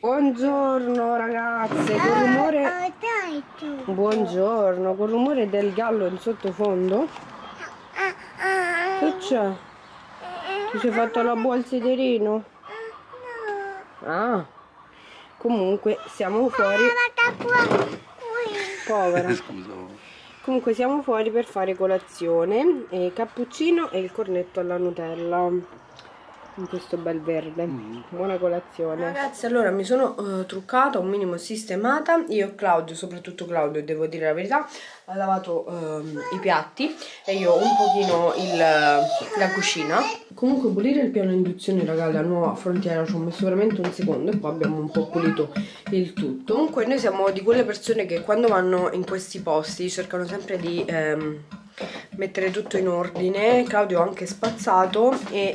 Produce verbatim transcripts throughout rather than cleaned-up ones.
Buongiorno ragazze, col rumore... Buongiorno, col rumore del gallo in sottofondo. Che c'è? Ti sei fatto la buon sederino? Ah, comunque siamo fuori. Povera. Comunque siamo fuori per fare colazione, e cappuccino e il cornetto alla Nutella. In questo bel verde. Mm. Buona colazione ragazzi. Allora mi sono uh, truccata, un minimo sistemata. Io e Claudio, soprattutto Claudio, devo dire la verità, ha lavato uh, i piatti e io un pochino il, la cucina. Comunque pulire il piano induzione, raga, la nuova frontiera ci ho messo veramente un secondo e poi abbiamo un po' pulito il tutto. Comunque noi siamo di quelle persone che quando vanno in questi posti cercano sempre di ehm, mettere tutto in ordine. Claudio ha anche spazzato e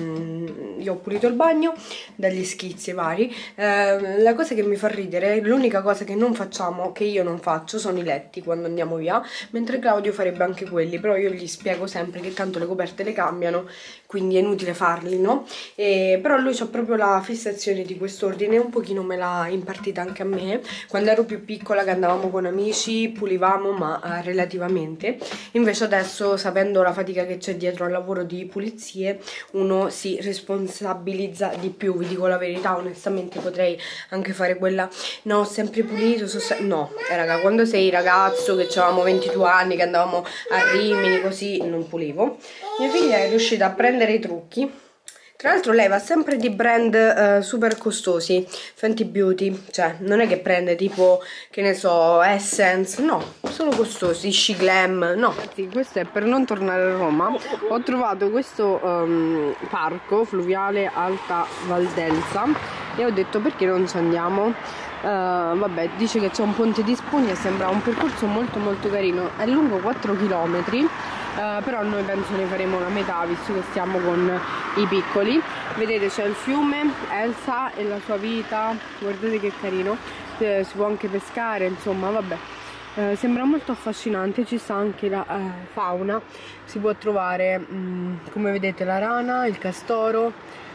ehm, io ho pulito il bagno dagli schizzi vari. Eh, la cosa che mi fa ridere, l'unica cosa che non facciamo, che io non faccio, sono i letti quando andiamo via, mentre Claudio farebbe anche quelli, però io gli spiego sempre che tanto le coperte le cambiano, quindi è inutile farli, no? E, però lui c'ha proprio la fissazione di quest'ordine, un pochino me l'ha impartita anche a me quando ero più piccola, che andavamo con amici, pulivamo, ma eh, relativamente. Invece adesso, sapendo la fatica che c'è dietro al lavoro di pulizie, uno si responsabilizza di più. Vi dico la verità, onestamente potrei anche fare quella no, ho sempre pulito, so se... no, eh, raga, quando sei ragazzo, che avevamo ventidue anni, che andavamo a Rimini, così, non pulivo. Mia figlia è riuscita a prendere i trucchi. Tra l'altro lei va sempre di brand uh, super costosi, Fenty Beauty, cioè non è che prende tipo, che ne so, Essence, no, sono costosi, She Glam, no. Ragazzi, questo è per non tornare a Roma. Ho trovato questo um, parco fluviale Alta Valdelsa e ho detto perché non ci andiamo. Uh, vabbè, dice che c'è un ponte di spugna, sembra un percorso molto molto carino, è lungo quattro chilometri, uh, però noi penso ne faremo la metà visto che stiamo con i piccoli. Vedete, c'è il fiume Elsa e la sua vita, guardate che carino, eh, si può anche pescare, insomma vabbè, eh, sembra molto affascinante. Ci sta anche la eh, fauna, si può trovare mh, come vedete la rana, il castoro,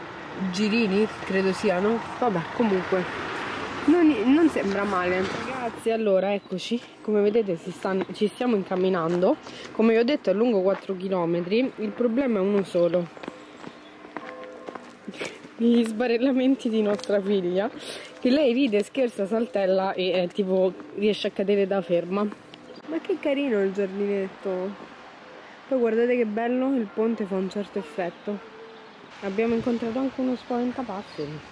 girini credo siano, vabbè, comunque Non, non sembra male. Ragazzi, allora eccoci, come vedete si stanno, ci stiamo incamminando. Come vi ho detto è lungo quattro chilometri. Il problema è uno solo: gli sbarellamenti di nostra figlia, che lei ride, scherza, saltella e eh, tipo riesce a cadere da ferma. Ma che carino il giardinetto. Poi guardate che bello, il ponte fa un certo effetto. Abbiamo incontrato anche uno spaventapasseri.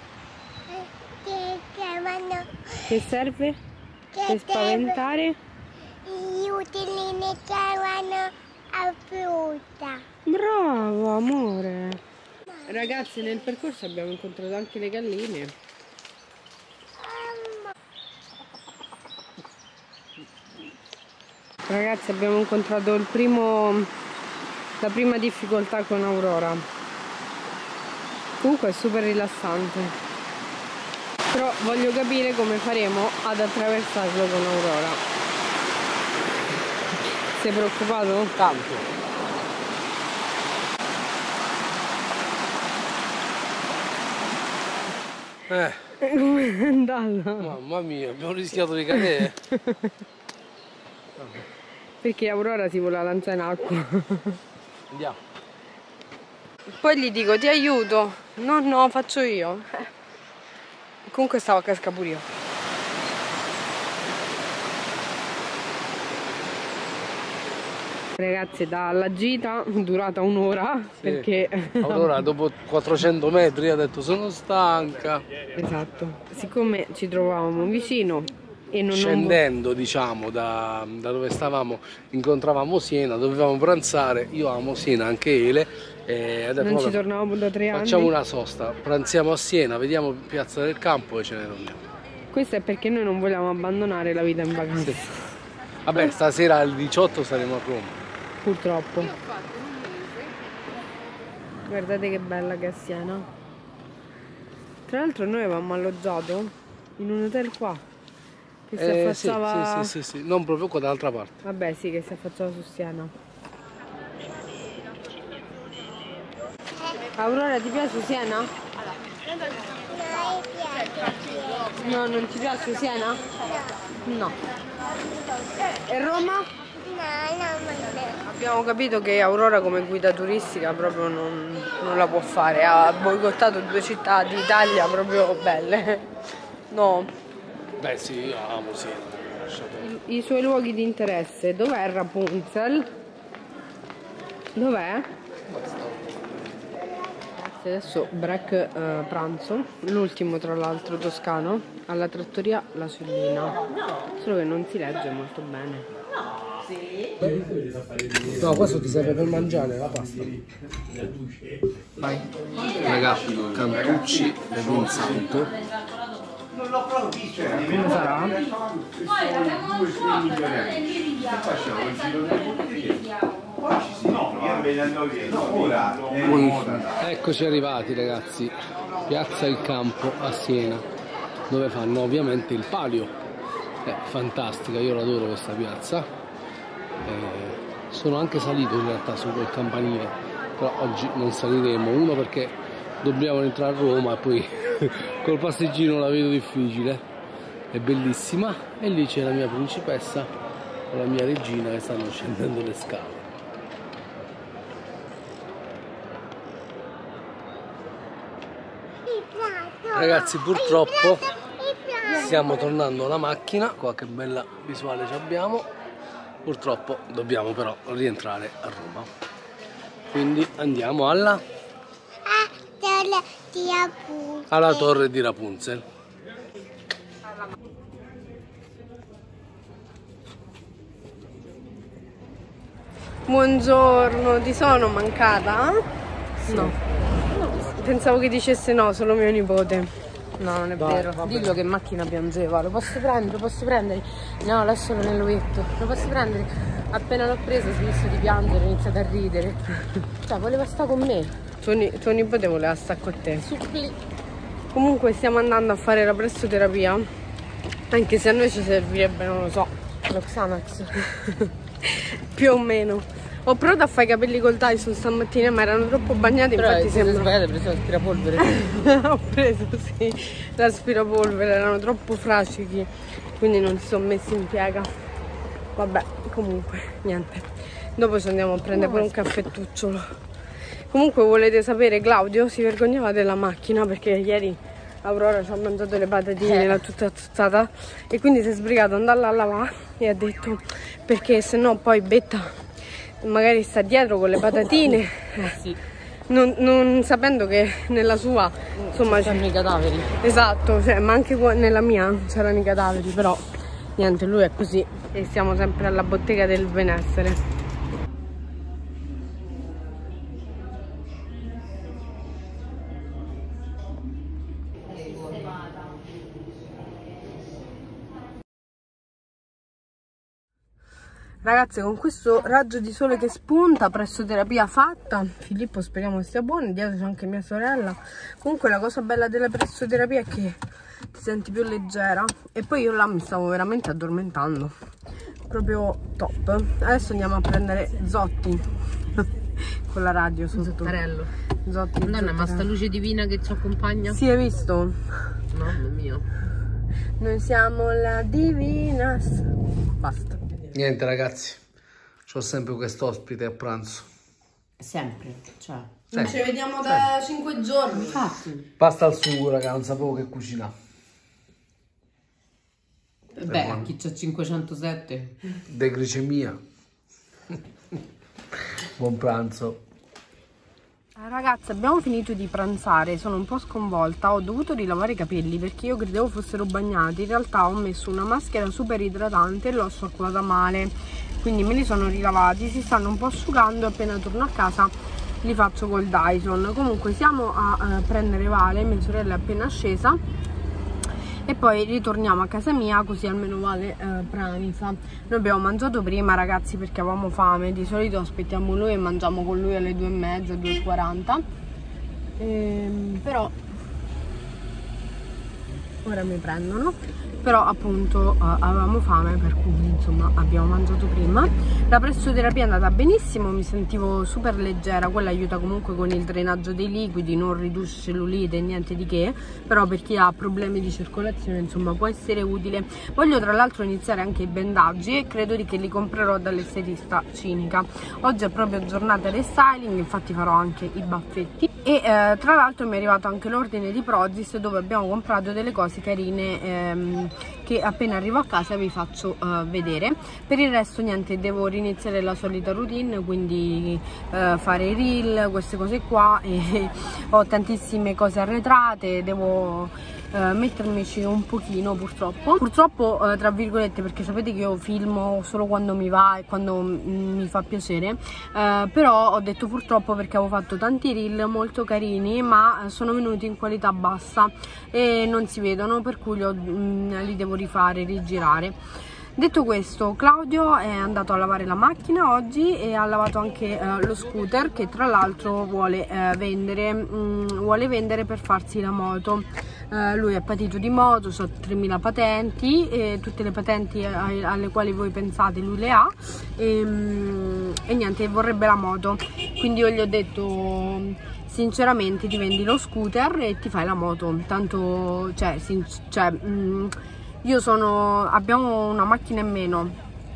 Che serve? Che per spaventare? Gli utilini che vanno a frutta. Bravo amore. Ragazzi, nel percorso abbiamo incontrato anche le galline. Ragazzi, abbiamo incontrato il primo la prima difficoltà con Aurora. Comunque è super rilassante. Però voglio capire come faremo ad attraversarlo con Aurora. Sei preoccupato? Tanto. Eh. Come è andata? Mamma mia, abbiamo rischiato di cadere. Perché Aurora si vuole lanciare in acqua. Andiamo. Poi gli dico, ti aiuto. No, no, faccio io. Comunque stavo a casca pure io. Ragazzi, dalla gita durata un'ora, sì, perché Aurora dopo quattrocento metri ha detto sono stanca. Esatto. Siccome ci trovavamo vicino e non scendendo non... diciamo da, da dove stavamo, incontravamo Siena, dovevamo pranzare, io amo Siena, anche Ele. E detto, non ci tornavamo da tre anni. Facciamo una sosta, pranziamo a Siena, vediamo Piazza del Campo e ce ne torniamo. Questo è perché noi non vogliamo abbandonare la vita in vacanza. Sì. Vabbè, stasera alle diciotto saremo a Roma. Purtroppo. Guardate che bella che è Siena. Tra l'altro noi avevamo alloggiato in un hotel qua, che si eh, affacciava... Sì, sì, sì, sì, non proprio qua, dall'altra parte. Vabbè, sì, che si affacciava su Siena. Aurora, ti piace Siena? No, mi piace. No, non ti piace Siena? No. E Roma? No, no, Abbiamo capito che Aurora come guida turistica proprio non, non la può fare, ha boicottato due città d'Italia proprio belle. No. Beh sì, io amo Siena. I, I suoi luoghi di interesse, dov'è Rapunzel? Dov'è? Adesso break eh, pranzo, l'ultimo tra l'altro toscano, alla trattoria La Cellina, solo che non si legge molto bene. No, questo ti serve per mangiare la pasta. Vai. Ragazzi, Cantucci e Monsanto. Come sarà? Eccoci arrivati ragazzi, Piazza Il Campo a Siena, dove fanno ovviamente il palio. È fantastica, io l'adoro questa piazza. Eh, sono anche salito in realtà su quel campanile, però oggi non saliremo, uno perché dobbiamo entrare a Roma e poi col passeggino la vedo difficile, è bellissima, e lì c'è la mia principessa e la mia regina che stanno scendendo le scale. Ragazzi, purtroppo stiamo tornando alla macchina, qualche bella visuale ci abbiamo, purtroppo dobbiamo però rientrare a Roma, quindi andiamo alla alla torre di Rapunzel. Buongiorno, ti sono mancata? Sì. No. Pensavo che dicesse no, solo mio nipote. No, non è Vai, vero. Vabbè. Dillo che in macchina piangeva. Lo posso prendere? Lo posso prendere? No, lascialo nell'uetto. Lo posso prendere? Appena l'ho preso, ho smesso di piangere, ho iniziato a ridere. Cioè, voleva stare con me. Tuo, ni tuo nipote voleva stare con te. Suppli. Comunque stiamo andando a fare la pressoterapia. Anche se a noi ci servirebbe, non lo so, lo Xanax. Più o meno. Ho provato a fare i capelli col Dyson stamattina, ma erano troppo bagnati. Però infatti sembra... sbagliato, hai preso l'aspirapolvere. Ho preso, sì, l'aspirapolvere, erano troppo frascichi, quindi non si sono messi in piega. Vabbè, comunque, niente. Dopo ci andiamo a prendere pure un caffettucciolo. Comunque volete sapere, Claudio si vergognava della macchina perché ieri Aurora ci ha mangiato le patatine, eh. l'ha tutta zuzzata, e quindi si è sbrigato ad andare a lavare e ha detto perché se no poi Betta magari sta dietro con le patatine, eh, sì. non, non sapendo che nella sua insomma c'erano i cadaveri. Esatto, cioè, ma anche nella mia c'erano i cadaveri, però niente, lui è così e siamo sempre alla bottega del benessere. Ragazzi, con questo raggio di sole che spunta, pressoterapia fatta, Filippo speriamo stia buono, dietro c'è anche mia sorella. Comunque la cosa bella della pressoterapia è che ti senti più leggera, e poi io là mi stavo veramente addormentando, proprio top. Adesso andiamo a prendere Zotti con la radio sotto. Zottarello. Zotti, Madonna, ma sta luce divina che ci accompagna? Sì, hai visto? Mamma mia. Noi siamo la Divinas. Basta. Niente ragazzi, c'ho sempre questo ospite a pranzo. Sempre, cioè. Sempre. Non ci vediamo da cinque giorni. Infatti. Pasta al sugo, raga, non sapevo che cucina. Beh, a chi c'ha cinquecentosette. Deglicemia. Buon pranzo. Ragazzi, abbiamo finito di pranzare, sono un po' sconvolta, ho dovuto rilavare i capelli perché io credevo fossero bagnati, in realtà ho messo una maschera super idratante e l'ho sciacquata male, quindi me li sono rilavati, si stanno un po' asciugando, appena torno a casa li faccio col Dyson. Comunque siamo a eh, prendere Vale, mia sorella è appena scesa, e poi ritorniamo a casa mia, così almeno Vale eh, pranza. Noi abbiamo mangiato prima, ragazzi, perché avevamo fame. Di solito aspettiamo lui e mangiamo con lui alle due e mezza, due e quaranta. Ehm, però ora mi prendono, però appunto uh, avevamo fame, per cui insomma abbiamo mangiato prima. La pressoterapia è andata benissimo, mi sentivo super leggera, quella aiuta comunque con il drenaggio dei liquidi, non riduce cellulite, niente di che, però per chi ha problemi di circolazione insomma può essere utile. Voglio tra l'altro iniziare anche i bendaggi e credo di che li comprerò dall'estetista Cinica. Oggi è proprio giornata restyling, infatti farò anche i baffetti. E eh, tra l'altro mi è arrivato anche l'ordine di Prozis, dove abbiamo comprato delle cose carine ehm, che appena arrivo a casa vi faccio uh, vedere. Per il resto niente, devo riniziare la solita routine, quindi uh, fare i reel, queste cose qua, e ho tantissime cose arretrate, devo Uh, mettermici un pochino purtroppo purtroppo uh, tra virgolette, perché sapete che io filmo solo quando mi va e quando mi fa piacere, uh, però ho detto purtroppo perché avevo fatto tanti reel molto carini ma sono venuti in qualità bassa e non si vedono, per cui li, ho, mh, li devo rifare, rigirare. Detto questo, Claudio è andato a lavare la macchina oggi e ha lavato anche uh, lo scooter, che tra l'altro vuole, uh, vendere, mh, vuole vendere per farsi la moto. Uh, lui è patito di moto, so tremila patenti, e tutte le patenti alle quali voi pensate lui le ha, e, mh, e niente, vorrebbe la moto. Quindi io gli ho detto sinceramente ti vendi lo scooter e ti fai la moto, tanto cioè, cioè mh, io sono, abbiamo una macchina in meno,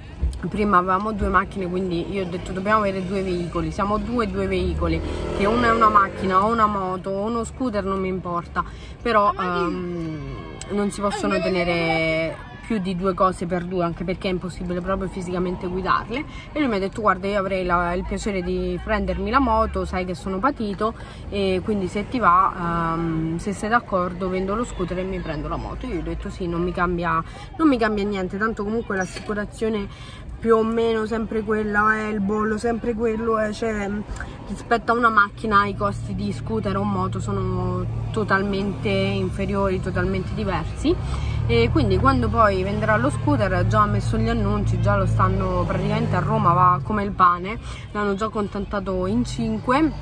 prima avevamo due macchine, quindi io ho detto dobbiamo avere due veicoli, siamo due due veicoli, che una è una macchina o una moto o uno scooter non mi importa, però um, non si possono tenere più di due cose per due, anche perché è impossibile proprio fisicamente guidarle. E lui mi ha detto guarda, io avrei la, il piacere di prendermi la moto, sai che sono patito, e quindi se ti va, um, se sei d'accordo, vendo lo scooter e mi prendo la moto. Io gli ho detto sì, non mi cambia, non mi cambia niente, tanto comunque l'assicurazione più o meno sempre quella è, il bollo sempre quello è, cioè rispetto a una macchina i costi di scooter o moto sono totalmente inferiori, totalmente diversi. E quindi quando poi venderà lo scooter, già ha messo gli annunci, già lo stanno praticamente, a Roma va come il pane, l'hanno già contattato in cinque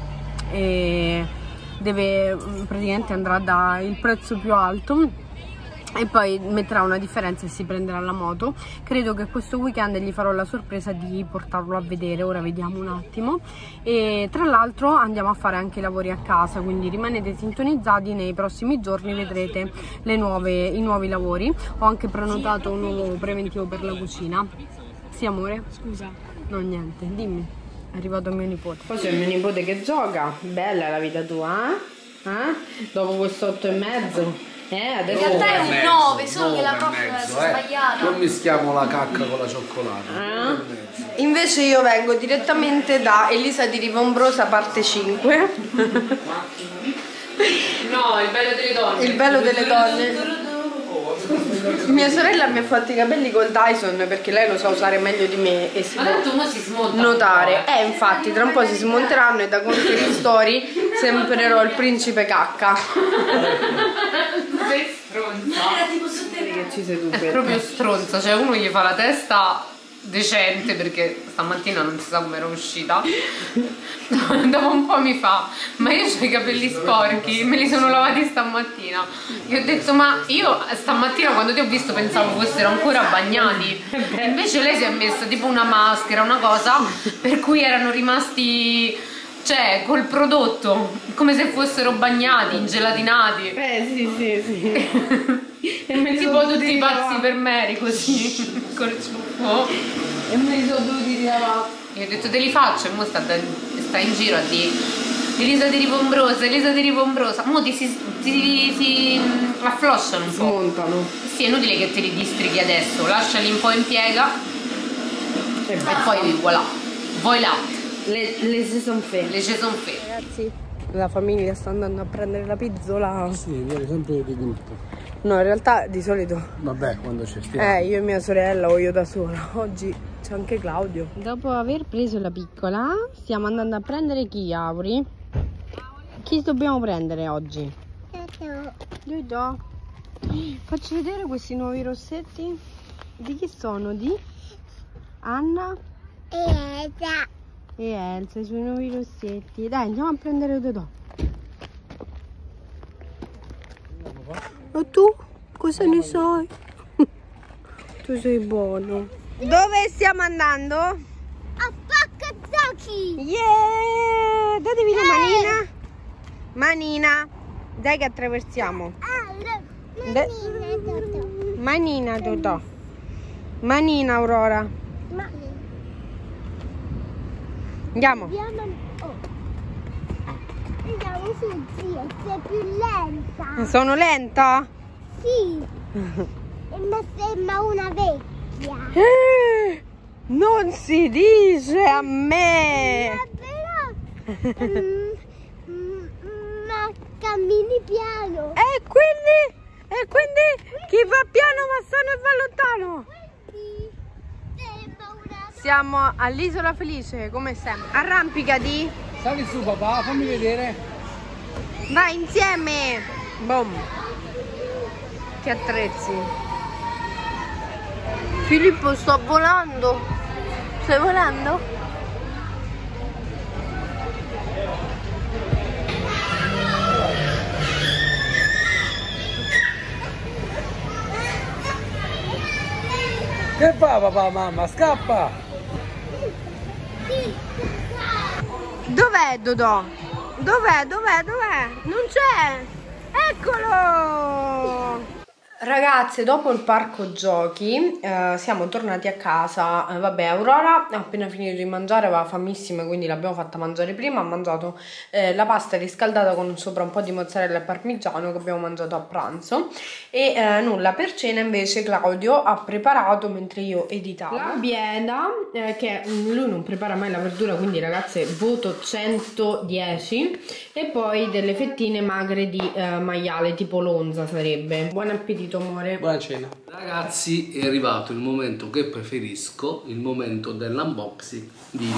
e deve, praticamente andrà da il prezzo più alto e poi metterà una differenza e si prenderà la moto. Credo che questo weekend gli farò la sorpresa di portarlo a vedere, ora vediamo un attimo. E tra l'altro andiamo a fare anche i lavori a casa, quindi rimanete sintonizzati, nei prossimi giorni vedrete le nuove, i nuovi lavori. Ho anche prenotato un nuovo preventivo per la cucina. Sì amore? Scusa. No niente, dimmi. È arrivato mio nipote. Poi c'è il mio nipote che gioca. Bella la vita tua, eh? eh? Dopo questo otto e mezzo. Eh, adesso in realtà è un nove, solo che la prof è si è sbagliata. Non mischiamo la cacca con la cioccolata. Ah. Invece io vengo direttamente da Elisa di Rivombrosa parte cinque. No, il bello delle donne. Il bello delle donne. Mia sorella mi ha fatto i capelli col Dyson perché lei lo sa usare meglio di me e si Ma può tanto mo si smonta notare. Eh infatti tra un po' si smonteranno e da Conte Story sembrerò il principe cacca. Sei stronza. Era tipo sotterraneo. Che ci sei tu, È proprio stronza, cioè uno gli fa la testa decente perché stamattina non si sa come era uscita. Dopo un po' mi fa ma io ho i capelli sporchi, me li sono lavati stamattina. Gli ho detto ma io stamattina quando ti ho visto pensavo fossero ancora bagnati, invece lei si è messa tipo una maschera, una cosa per cui erano rimasti, cioè col prodotto come se fossero bagnati, ingelatinati. Eh sì sì sì. E me li tipo sono tutti i pazzi rilavati. per Mary così col ciuffo. E me li sono dovuti rilavare. Io ho detto te li faccio e mo sta, sta in giro a dire Elisa di Rivombrosa, Elisa di Rivombrosa. Mo ti si, ti, si afflosciano un po'. Smontano. Sì, è inutile che te li distrighi adesso, lasciali un po' in piega E, e poi voilà, voilà, le, le si sono fatte. le ci son fatte. Ragazzi, la famiglia sta andando a prendere la pizzola. Sì, viene sempre di gruppo. No, in realtà di solito Vabbè, quando c'è stiamo. Eh, io e mia sorella o io da sola. Oggi c'è anche Claudio. Dopo aver preso la piccola, stiamo andando a prendere chi, Auri? Chi dobbiamo prendere oggi? Giugiò. Facci vedere questi nuovi rossetti. Di chi sono? Di Anna E Elsa. e Elsa, i suoi nuovi rossetti. Dai, andiamo a prendere Dodò. E tu? cosa ne sai? Tu sei buono. Dove stiamo andando? A Parco Giochi. Yeah! Date via Eh. manina. Manina. Dai che attraversiamo. Ah, De- manina, Totò. Manina, Totò. Manina, Aurora. Ma Andiamo. andiamo. Oh. Andiamo su, zio, sei più lenta. Sono lenta? Sì. E mi sembra una vecchia. Eh, non si dice a me. Ma però. mm, mm, ma cammini piano. E quindi? E quindi chi va piano va sano e va lontano? Sì. Sembra una. Siamo all'Isola Felice, come sempre. Arrampicati. Sali su papà, fammi vedere. Vai insieme. Boom. Che attrezzi. Filippo, sto volando. Stai volando? Che fa papà, mamma? Scappa! Dov'è Dodò? Dov'è? Dov'è? Dov'è? Non c'è! Eccolo! Ragazze, dopo il parco giochi eh, siamo tornati a casa. Eh, vabbè, Aurora ha appena finito di mangiare, aveva famissima, quindi l'abbiamo fatta mangiare prima. Ha mangiato eh, la pasta riscaldata con sopra un po' di mozzarella e parmigiano che abbiamo mangiato a pranzo. E eh, nulla, per cena invece Claudio ha preparato, mentre io editavo, la bieda, eh, che lui non prepara mai la verdura, quindi ragazze voto centodieci. E poi delle fettine magre di eh, maiale, tipo lonza sarebbe. Buon appetito amore. Buona cena. Ragazzi, è arrivato il momento che preferisco, il momento dell'unboxing di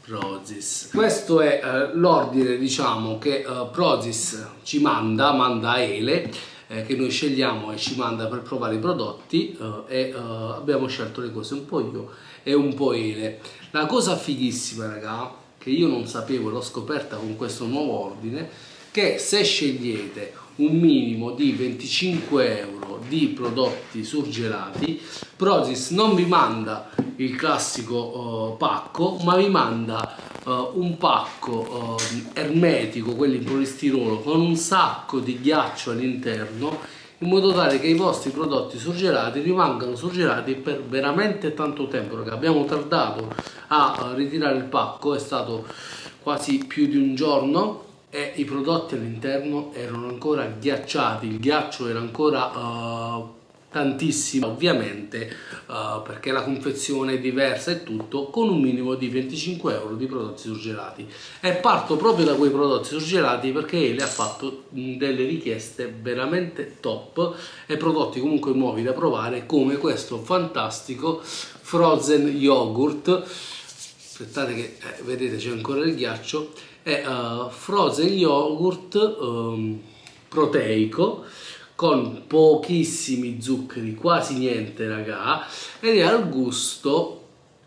Prozis. Questo è eh, l'ordine, diciamo, che eh, Prozis ci manda, manda a Ele, eh, che noi scegliamo e ci manda per provare i prodotti, eh, e eh, abbiamo scelto le cose un po' io e un po' Ele. La cosa fighissima, raga, che io non sapevo, l'ho scoperta con questo nuovo ordine, che se scegliete un minimo di venticinque euro di prodotti surgelati, Prozis non vi manda il classico uh, pacco, ma vi manda uh, un pacco uh, ermetico, quelli in polistirolo, con un sacco di ghiaccio all'interno, in modo tale che i vostri prodotti surgelati rimangano surgelati per veramente tanto tempo. Perché abbiamo tardato a uh, ritirare il pacco, è stato quasi più di un giorno, e i prodotti all'interno erano ancora ghiacciati, il ghiaccio era ancora uh, tantissimo, ovviamente uh, perché la confezione è diversa e tutto, con un minimo di venticinque euro di prodotti surgelati. E parto proprio da quei prodotti surgelati perché le ha fatto delle richieste veramente top e prodotti comunque nuovi da provare, come questo fantastico frozen yogurt. Aspettate che eh, vedete, c'è ancora il ghiaccio. È uh, frozen yogurt um, proteico con pochissimi zuccheri, quasi niente raga, ed è al gusto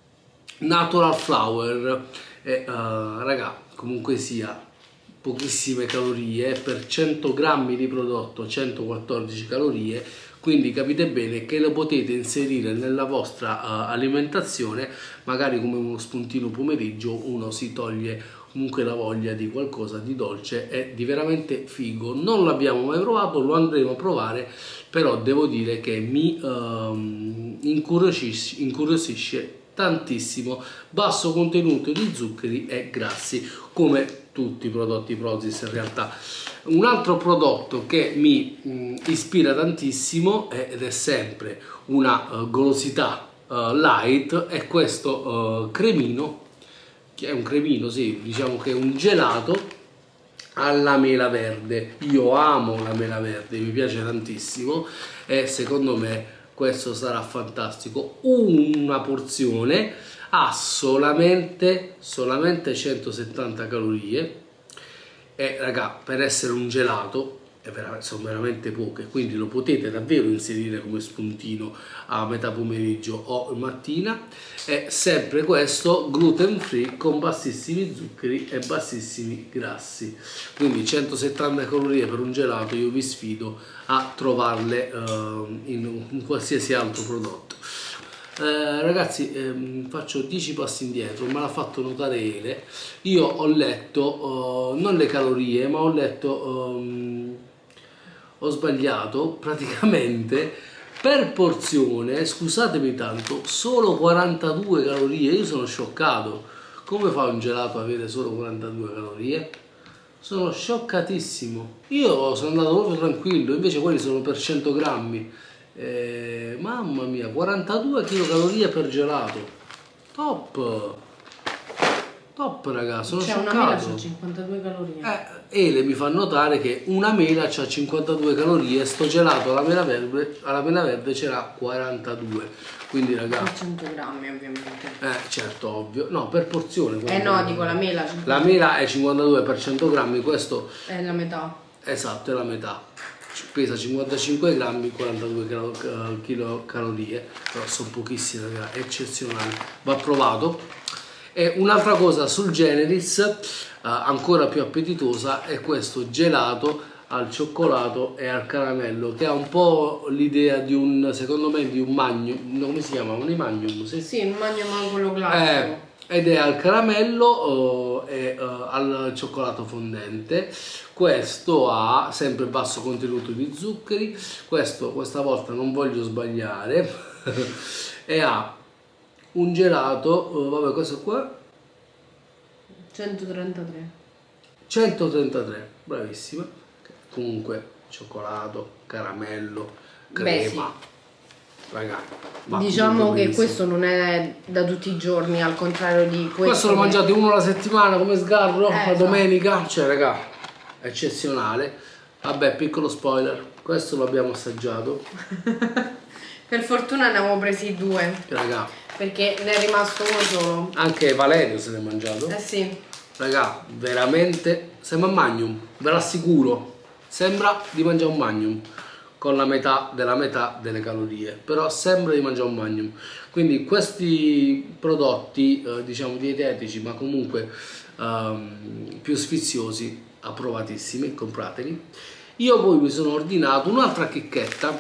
natural flower. E uh, raga, comunque sia, pochissime calorie per cento grammi di prodotto, centoquattordici calorie, quindi capite bene che lo potete inserire nella vostra uh, alimentazione, magari come uno spuntino pomeriggio. Uno si toglie comunque la voglia di qualcosa di dolce, è di veramente figo. Non l'abbiamo mai provato, lo andremo a provare, però devo dire che mi um, incuriosisce, incuriosisce tantissimo. Basso contenuto di zuccheri e grassi, come tutti i prodotti Prozis in realtà. Un altro prodotto che mi mh, ispira tantissimo è, ed è sempre una uh, golosità uh, light, è questo uh, cremino, che è un cremino, sì, diciamo che è un gelato alla mela verde. Io amo la mela verde, mi piace tantissimo e secondo me questo sarà fantastico. Una porzione ha solamente, solamente centosettanta calorie e raga, per essere un gelato è veramente, sono veramente poche, quindi lo potete davvero inserire come spuntino a metà pomeriggio o mattina. È sempre questo gluten free con bassissimi zuccheri e bassissimi grassi, quindi centosettanta calorie per un gelato. Io vi sfido a trovarle uh, in, in qualsiasi altro prodotto. Eh, ragazzi, ehm, faccio dieci passi indietro, me l'ha fatto notare Ele. Io ho letto uh, non le calorie, ma ho letto um, ho sbagliato praticamente per porzione, scusatemi tanto, solo quarantadue calorie. Io sono scioccato. Come fa un gelato ad avere solo quarantadue calorie? Sono scioccatissimo. Io sono andato proprio tranquillo, invece quelli sono per cento grammi. Eh, mamma mia, quarantadue chilocalorie per gelato. Top! Top, ragazzi, sono cioè, scioccato. Una mela c'ha cinquantadue calorie. Eh, Ele mi fa notare che una mela c'ha cinquantadue calorie, sto gelato alla mela verde, alla mela verde c'era quarantadue. Quindi, ragazzi, per cento grammi ovviamente. Eh, certo, ovvio. No, per porzione. Eh no, dico la mela. La mela è cinquantadue per cento grammi, questo è la metà. Esatto, è la metà. Pesa cinquantacinque grammi, quarantadue chilocalorie, però sono pochissime, ragazzi, eccezionali, va provato. E un'altra cosa sul Generis, eh, ancora più appetitosa, è questo gelato al cioccolato e al caramello, che ha un po' l'idea di un, secondo me, di un magnum, come si chiama? Un magnum, sì? Sì, un magnum quello classico. Eh, ed è al caramello uh, e uh, al cioccolato fondente. Questo ha sempre basso contenuto di zuccheri, questo questa volta non voglio sbagliare, e ha un gelato, uh, vabbè, questo qua centotrentatré, centotrentatré, bravissima. Comunque cioccolato, caramello, crema. Beh, sì. Ragazzi, diciamo che questo non è da tutti i giorni, al contrario di questo. Questo lo mangiate uno alla settimana come sgarro, eh, la domenica, cioè raga, eccezionale. Vabbè, piccolo spoiler, questo l'abbiamo assaggiato. Per fortuna ne avevo presi due, raga, perché ne è rimasto uno solo. Anche Valerio se l'è mangiato. Eh sì. Raga, veramente sembra un magnum, ve l'assicuro, sembra di mangiare un magnum con la metà della metà delle calorie, però sembra di mangiare un magnum. Quindi questi prodotti eh, diciamo dietetici, ma comunque ehm, più sfiziosi, approvatissimi, comprateli. Io poi mi sono ordinato un'altra chicchetta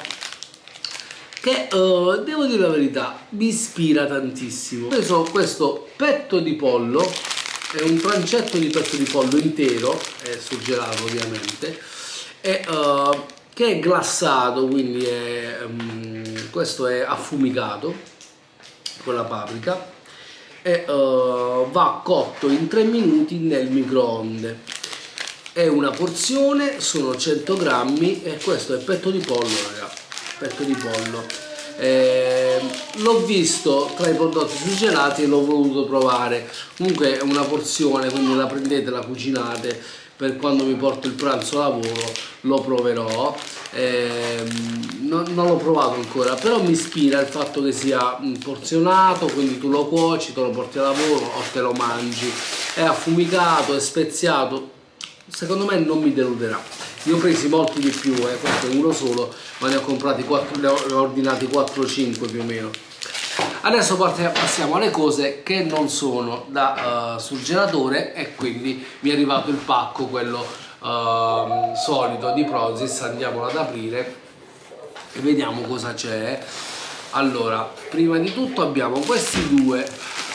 che eh, devo dire la verità mi ispira tantissimo. Ho preso questo petto di pollo, è un trancetto di petto di pollo intero, è surgelato ovviamente, e uh, che è glassato, quindi è, um, questo è affumicato con la paprika e uh, va cotto in tre minuti nel microonde. È una porzione, sono cento grammi e questo è petto di pollo, raga, petto di pollo. Eh, l'ho visto tra i prodotti surgelati e l'ho voluto provare. Comunque è una porzione, quindi la prendete, la cucinate per quando mi porto il pranzo a lavoro, lo proverò. Eh, non, non l'ho provato ancora, però mi ispira il fatto che sia porzionato, quindi tu lo cuoci, te lo porti a lavoro o te lo mangi. È affumicato, è speziato, secondo me non mi deluderà. Io ho presi molti di più, eh, questo è uno solo, ma ne ho comprati quattro, ne ho ordinati quattro o cinque più o meno. Adesso passiamo alle cose che non sono da uh, surgelatore, e quindi mi è arrivato il pacco, quello uh, solito di Prozis. Andiamolo ad aprire e vediamo cosa c'è. Allora, prima di tutto abbiamo questi due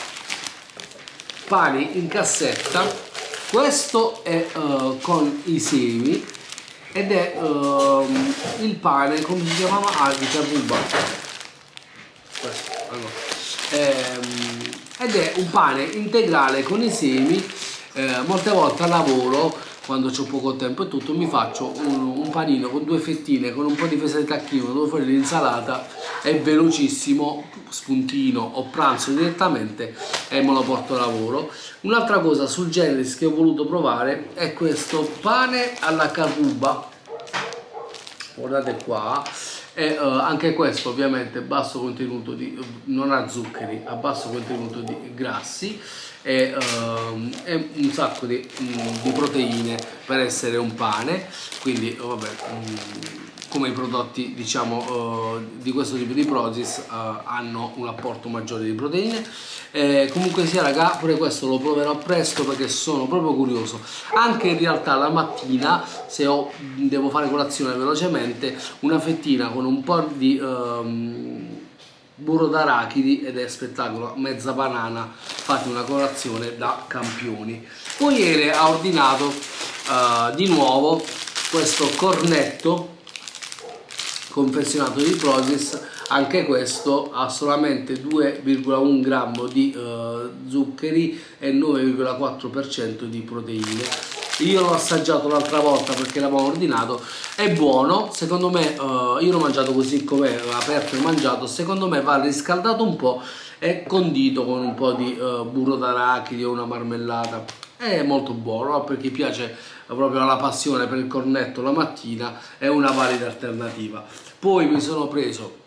pani in cassetta. Questo è uh, con i semi ed è uh, il pane, come si chiamava? Ah, di Caruba. Questo, allora. ehm, ed è un pane integrale con i semi. Eh, molte volte al lavoro, quando ho poco tempo e tutto, mi faccio un, un panino con due fettine, con un po' di fesa di tacchino, due foglie di insalata, è velocissimo, spuntino o pranzo direttamente, e me lo porto a lavoro. Un'altra cosa sul Generis che ho voluto provare è questo pane alla Caruba, guardate qua. E uh, anche questo ovviamente basso contenuto di, non ha zuccheri, ha basso contenuto di grassi, e, uh, e un sacco di, um, di proteine per essere un pane, quindi vabbè, um, come i prodotti diciamo uh, di questo tipo di Prozis uh, hanno un apporto maggiore di proteine. Eh, comunque sia raga, pure questo lo proverò presto perché sono proprio curioso. Anche in realtà la mattina, se ho, devo fare colazione velocemente, una fettina con un po' di um, burro d'arachidi ed è spettacolo, mezza banana, fate una colazione da campioni. Poi ieri ha ordinato uh, di nuovo questo cornetto confezionato di Prozis, anche questo ha solamente due virgola uno grammo di uh, zuccheri e nove virgola quattro per cento di proteine. Io l'ho assaggiato l'altra volta perché l'avevo ordinato, è buono, secondo me, uh, io l'ho mangiato così com'è, aperto e mangiato, secondo me va riscaldato un po' e condito con un po' di uh, burro d'arachidi o una marmellata. È molto buono, per chi piace proprio la passione per il cornetto la mattina, è una valida alternativa. Poi mi sono preso,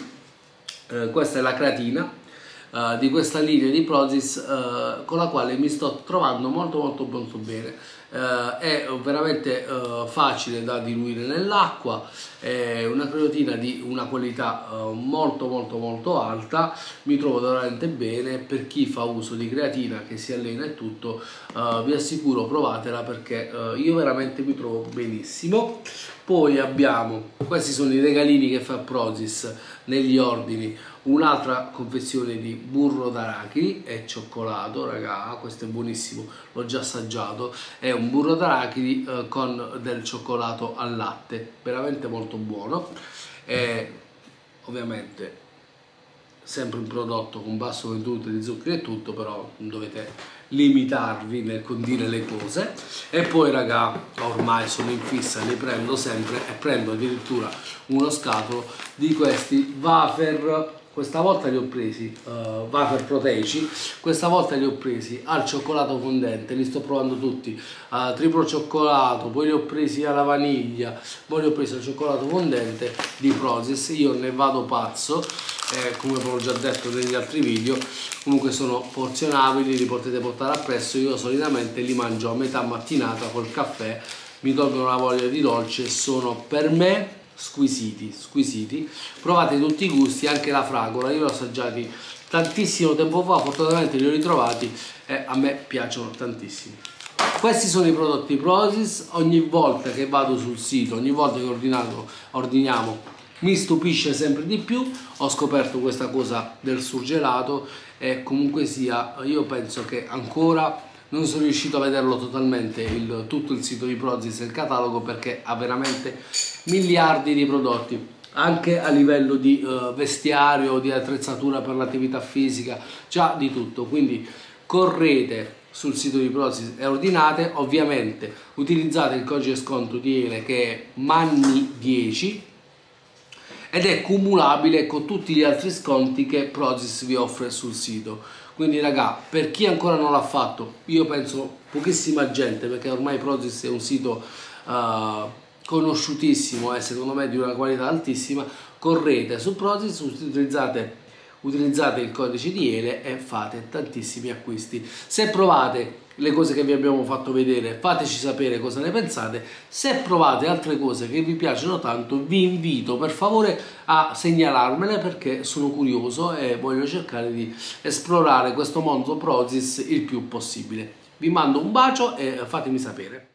eh, questa è la creatina eh, di questa linea di Prozis, eh, con la quale mi sto trovando molto molto molto bene. Eh, è veramente eh, facile da diluire nell'acqua, è una creatina di una qualità eh, molto molto molto alta, mi trovo veramente bene. Per chi fa uso di creatina, che si allena e tutto, eh, vi assicuro provatela perché eh, io veramente mi trovo benissimo. Poi abbiamo, questi sono i regalini che fa Prozis negli ordini, un'altra confezione di burro d'arachidi e cioccolato, raga, questo è buonissimo, l'ho già assaggiato, è un burro d'arachidi eh, con del cioccolato al latte, veramente molto buono. E ovviamente sempre un prodotto con basso contenuto di zuccheri e tutto, però dovete limitarvi nel condire le cose. E poi raga, ormai sono in fissa, li prendo sempre e prendo addirittura uno scatolo di questi wafer. Questa volta li ho presi uh, wafer proteici, questa volta li ho presi al cioccolato fondente, li sto provando tutti, uh, triplo cioccolato, poi li ho presi alla vaniglia, poi li ho presi al cioccolato fondente di Prozis. Io ne vado pazzo, eh, come ho già detto negli altri video. Comunque sono porzionabili, li potete portare appresso. Io solitamente li mangio a metà mattinata col caffè, mi tolgono la voglia di dolce, sono per me squisiti, squisiti. Provate tutti i gusti, anche la fragola, io l'ho assaggiati tantissimo tempo fa, fortunatamente li ho ritrovati e a me piacciono tantissimo. Questi sono i prodotti Prozis. Ogni volta che vado sul sito, ogni volta che ordinato, ordiniamo, mi stupisce sempre di più. Ho scoperto questa cosa del surgelato e comunque sia, io penso che ancora non sono riuscito a vederlo totalmente il, tutto il sito di Prozis e il catalogo, perché ha veramente miliardi di prodotti, anche a livello di uh, vestiario, di attrezzatura per l'attività fisica, già di tutto. Quindi correte sul sito di Prozis e ordinate. Ovviamente utilizzate il codice sconto di Ele che è Manni dieci ed è cumulabile con tutti gli altri sconti che Prozis vi offre sul sito. Quindi raga, per chi ancora non l'ha fatto, io penso pochissima gente, perché ormai Prozis è un sito uh, conosciutissimo e secondo me di una qualità altissima. Correte su Prozis, utilizzate, utilizzate il codice di Ele e fate tantissimi acquisti. Se provate le cose che vi abbiamo fatto vedere, fateci sapere cosa ne pensate. Se provate altre cose che vi piacciono tanto, vi invito per favore a segnalarmele, perché sono curioso e voglio cercare di esplorare questo mondo Prozis il più possibile. Vi mando un bacio e fatemi sapere.